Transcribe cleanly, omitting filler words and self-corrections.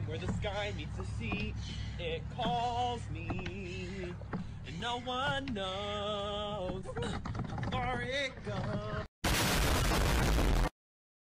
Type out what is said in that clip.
where the sky meets the sea. It calls me, and no one knows how far it goes.